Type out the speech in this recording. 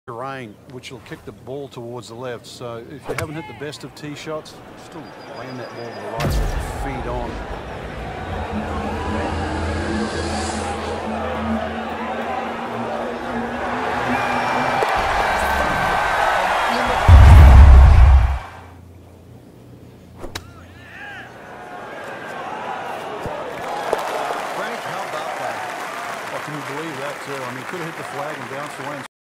terrain, which will kick the ball towards the left. So if you haven't hit the best of tee shots, still land that ball to the right so feed on. Frank, how about that? Well, can you believe that too? I mean, could have hit the flag and bounced away.